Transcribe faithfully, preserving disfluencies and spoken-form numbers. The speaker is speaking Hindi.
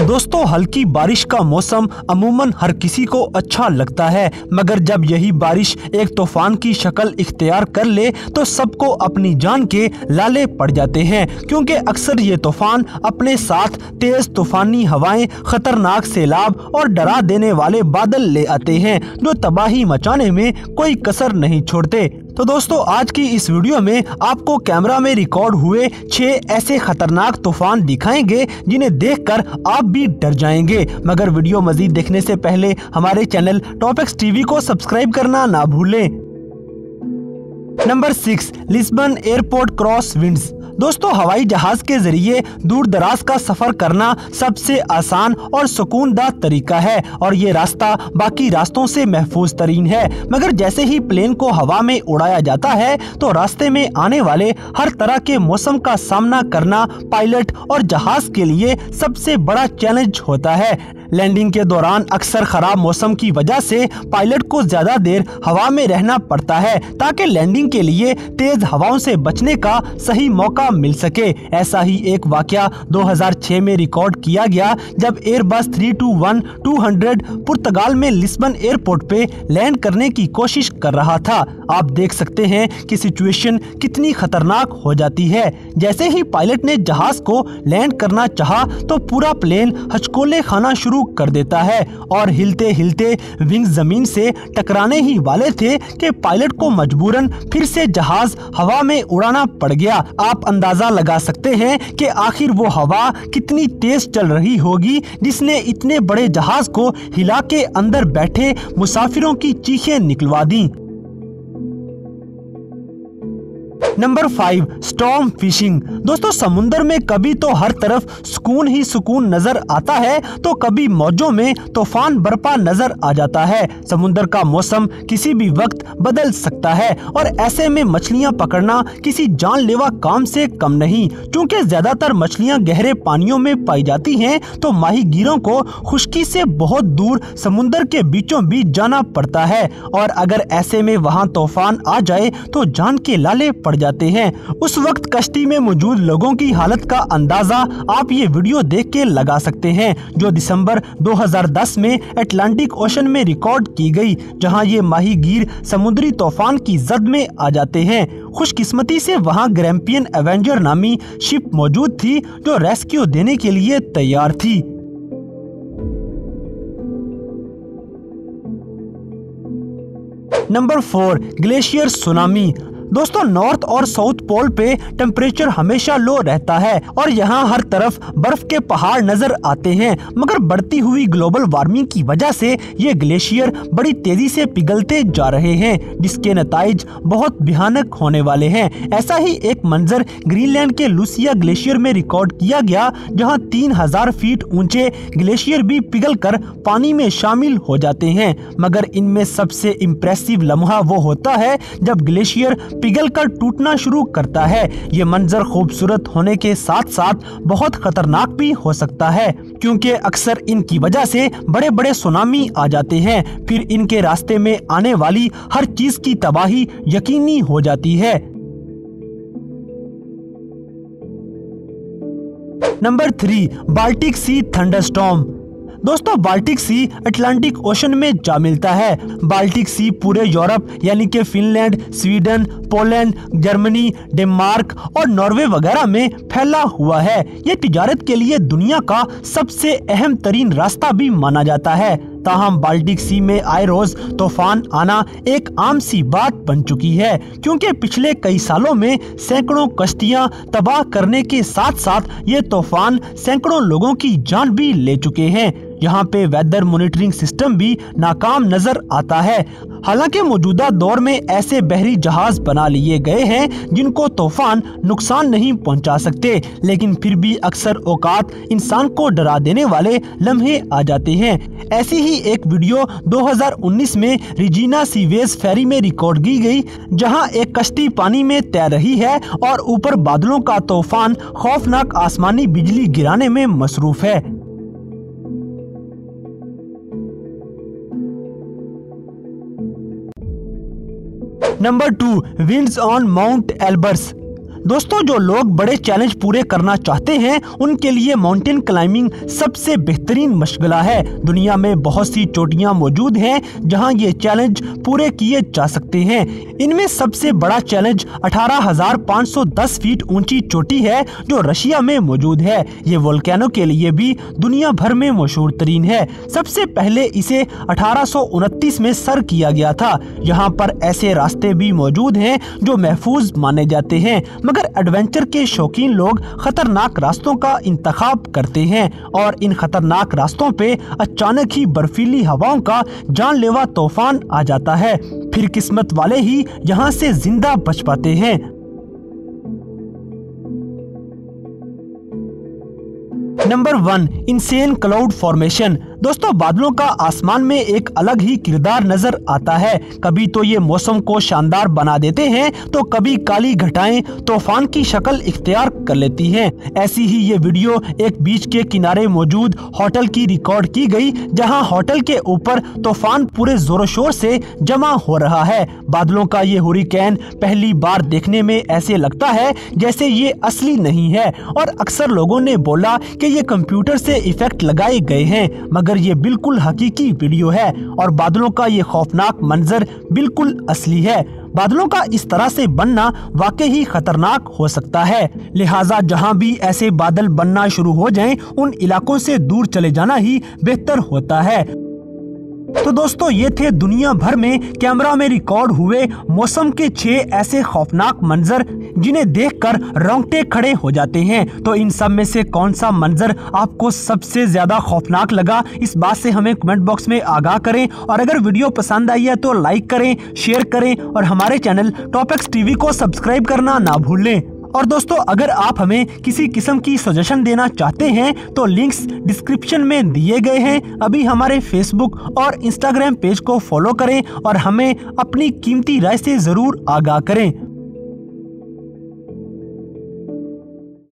दोस्तों, हल्की बारिश का मौसम अमूमन हर किसी को अच्छा लगता है, मगर जब यही बारिश एक तूफान की शक्ल इख्तियार कर ले तो सबको अपनी जान के लाले पड़ जाते हैं, क्योंकि अक्सर ये तूफान अपने साथ तेज तूफानी हवाएं, खतरनाक सैलाब और डरा देने वाले बादल ले आते हैं जो तबाही मचाने में कोई कसर नहीं छोड़ते। तो दोस्तों, आज की इस वीडियो में आपको कैमरा में रिकॉर्ड हुए छह ऐसे खतरनाक तूफान दिखाएंगे जिन्हें देखकर आप भी डर जाएंगे। मगर वीडियो मजीद देखने से पहले हमारे चैनल टॉपिक्स टीवी को सब्सक्राइब करना ना भूलें। Number six, Lisbon airport cross winds. दोस्तों, हवाई जहाज के जरिए दूर दराज का सफर करना सबसे आसान और सुकूनदार तरीका है और ये रास्ता बाकी रास्तों से महफूज तरीन है। मगर जैसे ही प्लेन को हवा में उड़ाया जाता है तो रास्ते में आने वाले हर तरह के मौसम का सामना करना पायलट और जहाज के लिए सबसे बड़ा चैलेंज होता है। लैंडिंग के दौरान अक्सर खराब मौसम की वजह से पायलट को ज्यादा देर हवा में रहना पड़ता है ताकि लैंडिंग के लिए तेज हवाओं से बचने का सही मौका मिल सके। ऐसा ही एक वाकया दो हज़ार छह में रिकॉर्ड किया गया जब Airbus three two one two hundred पुर्तगाल में लिस्बन एयरपोर्ट पे लैंड करने की कोशिश कर रहा था। आप देख सकते हैं कि सिचुएशन कितनी खतरनाक हो जाती है। जैसे ही पायलट ने जहाज को लैंड करना चाहा तो पूरा प्लेन हचकोले खाना शुरू कर देता है और हिलते हिलते विंग्स जमीन से टकराने ही वाले थे कि पायलट को मजबूरन फिर से जहाज हवा में उड़ाना पड़ गया। आप अंदाजा लगा सकते हैं कि आखिर वो हवा कितनी तेज चल रही होगी जिसने इतने बड़े जहाज को हिला के अंदर बैठे मुसाफिरों की चीखें निकलवा दी। Number five, storm fishing. दोस्तों, समुद्र में कभी तो हर तरफ सुकून ही सुकून नजर आता है तो कभी मौजों में तूफान बरपा नजर आ जाता है। समुद्र का मौसम किसी भी वक्त बदल सकता है और ऐसे में मछलियां पकड़ना किसी जानलेवा काम से कम नहीं। क्योंकि ज्यादातर मछलियां गहरे पानियों में पाई जाती हैं तो माहीगीरों को खुश्की से बहुत दूर समुद्र के बीचों बीच जाना पड़ता है और अगर ऐसे में वहां तूफान आ जाए तो जान के लाले पड़ जाते हैं। उस वक्त कश्ती में मौजूद लोगों की हालत का अंदाजा आप ये वीडियो देख के लगा सकते हैं जो दिसंबर दो हज़ार दस में अटलांटिक ओशन में रिकॉर्ड की गई, जहां ये माहीगीर समुद्री तूफान की जद में आ जाते हैं। खुशकिस्मती से वहां ग्रैम्पियन एवेंजर नामी शिप मौजूद थी जो रेस्क्यू देने के लिए तैयार थी। Number four, glacier tsunami. दोस्तों, नॉर्थ और साउथ पोल पे टेम्परेचर हमेशा लो रहता है और यहाँ हर तरफ बर्फ के पहाड़ नजर आते हैं, मगर बढ़ती हुई ग्लोबल वार्मिंग की वजह से ये ग्लेशियर बड़ी तेजी से पिघलते जा रहे हैं जिसके नताइज बहुत भयानक होने वाले हैं। ऐसा ही एक मंजर ग्रीनलैंड के लूसिया ग्लेशियर में रिकॉर्ड किया गया जहाँ तीन हजार फीट ऊंचे ग्लेशियर भी पिघल कर पानी में शामिल हो जाते हैं। मगर इनमें सबसे इम्प्रेसिव लम्हा वो होता है जब ग्लेशियर पिघल कर टूटना शुरू करता है। ये मंजर खूबसूरत होने के साथ साथ बहुत खतरनाक भी हो सकता है क्योंकि अक्सर इनकी वजह से बड़े बड़े सुनामी आ जाते हैं, फिर इनके रास्ते में आने वाली हर चीज की तबाही यकीनी हो जाती है। Number three, Baltic sea thunderstorm. दोस्तों, बाल्टिक सी अटलांटिक ओशन में जा मिलता है। बाल्टिक सी पूरे यूरोप यानी कि Finland, Sweden, Poland, Germany, Denmark और नॉर्वे वगैरह में फैला हुआ है। ये तिजारत के लिए दुनिया का सबसे अहम तरीन रास्ता भी माना जाता है। ताहम बाल्टिक सी में आए रोज तूफान आना एक आम सी बात बन चुकी है क्योंकि पिछले कई सालों में सैकड़ों कश्तियां तबाह करने के साथ साथ ये तूफान सैकड़ों लोगों की जान भी ले चुके हैं। यहाँ पे वेदर मॉनिटरिंग सिस्टम भी नाकाम नजर आता है। हालांकि मौजूदा दौर में ऐसे बहरी जहाज बना लिए गए हैं जिनको तूफान नुकसान नहीं पहुंचा सकते, लेकिन फिर भी अक्सर औकात इंसान को डरा देने वाले लम्हे आ जाते हैं। ऐसी ही एक वीडियो दो हज़ार उन्नीस में रिजीना सीवेज फेरी में रिकॉर्ड की गई जहां एक कश्ती पानी में तैर रही है और ऊपर बादलों का तूफान खौफनाक आसमानी बिजली गिराने में मसरूफ है। Number two, winds on mount Elbrus. दोस्तों, जो लोग बड़े चैलेंज पूरे करना चाहते हैं उनके लिए माउंटेन क्लाइंबिंग सबसे बेहतरीन मशगला है। दुनिया में बहुत सी चोटियां मौजूद हैं जहां ये चैलेंज पूरे किए जा सकते हैं। इनमें सबसे बड़ा चैलेंज अठारह हजार पाँच सौ दस फीट ऊंची चोटी है जो रशिया में मौजूद है। ये वोल्केनो के लिए भी दुनिया भर में मशहूर तरीन है। सबसे पहले इसे अठारह सौ उनतीस में सर किया गया था। यहाँ पर ऐसे रास्ते भी मौजूद हैं जो महफूज माने जाते हैं, मगर एडवेंचर के शौकीन लोग खतरनाक रास्तों का इंतखाब करते हैं और इन खतरनाक रास्तों पे अचानक ही बर्फीली हवाओं का जानलेवा तूफान आ जाता है। फिर किस्मत वाले ही यहाँ से जिंदा बच पाते हैं। Number one, insane cloud formation. दोस्तों, बादलों का आसमान में एक अलग ही किरदार नजर आता है। कभी तो ये मौसम को शानदार बना देते हैं तो कभी काली घटाएं तूफान की शक्ल इख्तियार कर लेती हैं। ऐसी ही ये वीडियो एक बीच के किनारे मौजूद होटल की रिकॉर्ड की गई, जहां होटल के ऊपर तूफान पूरे जोरों शोर से जमा हो रहा है। बादलों का ये हुरिकेन पहली बार देखने में ऐसे लगता है जैसे ये असली नहीं है, और अक्सर लोगों ने बोला कि ये कंप्यूटर से इफेक्ट लगाए गए हैं, मगर ये बिल्कुल हकीकी वीडियो है और बादलों का ये खौफनाक मंजर बिल्कुल असली है। बादलों का इस तरह से बनना वाकई ही खतरनाक हो सकता है, लिहाजा जहां भी ऐसे बादल बनना शुरू हो जाएं, उन इलाकों से दूर चले जाना ही बेहतर होता है। तो दोस्तों, ये थे दुनिया भर में कैमरा में रिकॉर्ड हुए मौसम के छह ऐसे खौफनाक मंजर जिन्हें देखकर रोंगटे खड़े हो जाते हैं। तो इन सब में से कौन सा मंजर आपको सबसे ज्यादा खौफनाक लगा, इस बात से हमें कमेंट बॉक्स में आगाह करें। और अगर वीडियो पसंद आई है तो लाइक करें, शेयर करें और हमारे चैनल टॉपिक्स टीवी को सब्सक्राइब करना ना भूलें। और दोस्तों, अगर आप हमें किसी किस्म की सजेशन देना चाहते हैं तो लिंक्स डिस्क्रिप्शन में दिए गए हैं। अभी हमारे फेसबुक और इंस्टाग्राम पेज को फॉलो करें और हमें अपनी कीमती राय से जरूर आगाह करें।